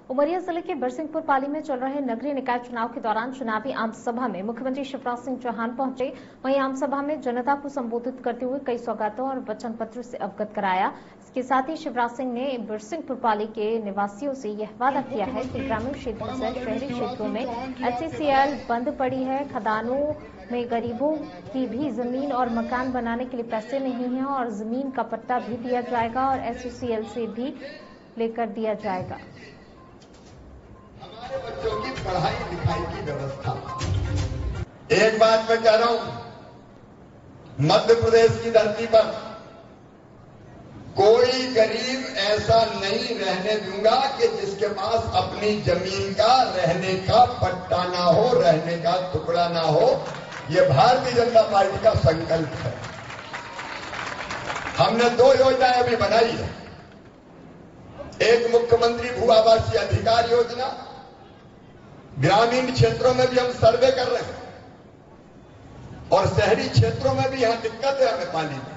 उमरिया जिले के बिरसिंहपुर पाली में चल रहे नगरीय निकाय चुनाव के दौरान चुनावी आमसभा में मुख्यमंत्री शिवराज सिंह चौहान पहुंचे। वहीं आमसभा में जनता को संबोधित करते हुए कई सौगातों और वचन पत्र से अवगत कराया। इसके साथ ही शिवराज सिंह ने बिरसिंहपुर पाली के निवासियों से यह वादा किया है कि ग्रामीण क्षेत्रों से शहरी क्षेत्रों में HCCL बंद पड़ी है। खदानों में गरीबों की भी जमीन और मकान बनाने के लिए पैसे नहीं है और जमीन का पट्टा भी दिया जाएगा और HCCL से भी लेकर दिया जाएगा। हमारे बच्चों की पढ़ाई लिखाई की व्यवस्था। एक बात मैं कह रहा हूं, मध्य प्रदेश की धरती पर कोई गरीब ऐसा नहीं रहने दूंगा कि जिसके पास अपनी जमीन का रहने का पट्टा ना हो, रहने का टुकड़ा ना हो। यह भारतीय जनता पार्टी का संकल्प है। हमने 2 योजनाएं अभी बनाई है। एक मुख्यमंत्री भू आवासीय अधिकार योजना, ग्रामीण क्षेत्रों में भी हम सर्वे कर रहे हैं और शहरी क्षेत्रों में भी यहां दिक्कत है हमें पानी की।